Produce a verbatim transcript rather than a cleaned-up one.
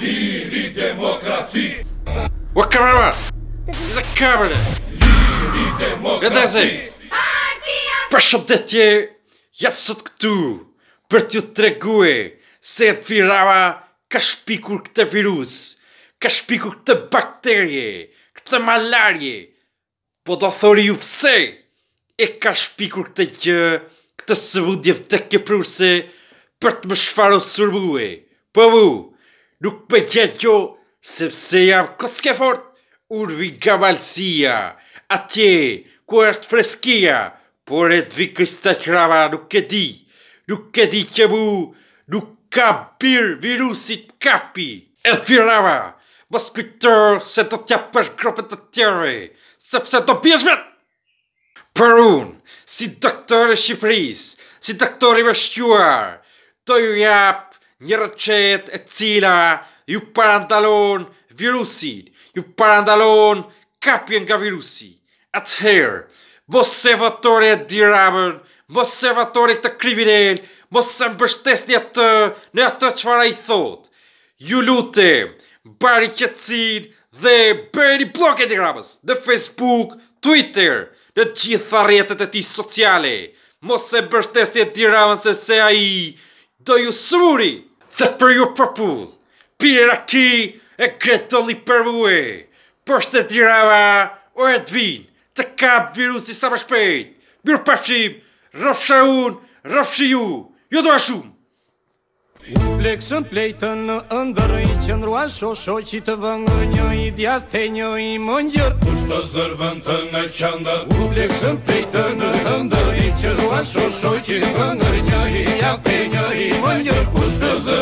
Liri demokraci! O camera! Za kamerë! Liri demokraci! Vedese! Përshëndetje, jam sot këtu për t'ju tregue se Edvin Rama ka shpikur këtë virus, ka shpikur këtë bakterie, këtë malarje. Po do thori ju pse e ka shpikur këtë gjë, këtë sëmundje vdekjepruse për të më shfarosur mua. Po mu, nuk më gjegjo sepse jam kocke fort, unë vi nga Malësia, atje ku është freskia, por Edvin Kristaq Rama nuk e di, nuk e di që mu nuk ka birë virusit kapi. Edvin Rama, mos kujtër se do t'ja për gropet të tjere, sepse do bjesh vetë. Për unë, si doktor e Shqipëris, si doktor i mështjuar, do ju jap një recet e cila ju parandalon virusin, ju parandalon kapjen nga virusi. Atëherë, mos e votoni Edvin Ramën, mos e votoni këtë kriminal, mos e mbështesni atë në atë çfarë ai thot. Ju lutem, mbani qetësinë dhe bëni blog Edvin Ramës në Facebook, Twitter, në gjitha rrjetet e tij sociale. Mos e mbështesni Edvin Ramën sepse ai do ju smuri. Dhe për ju popull, pini raki e gretolli për mua. Poshtë Edvin Rama o Edvin, të kap virusi sa më shpejt. Mirë pafshim, rrofsha unë, rrofshi ju. Jo doa shumë. U pleksën plejtën në ndër i qëndrua shosho që të vëngë një i djath e një i mëngjër. Kushtë të zërvën të në qëndër. U pleksën plejtën në ndër i qëndrua shosho që të vëngë një i djath e një i mëngjër. Kushtë të zërvën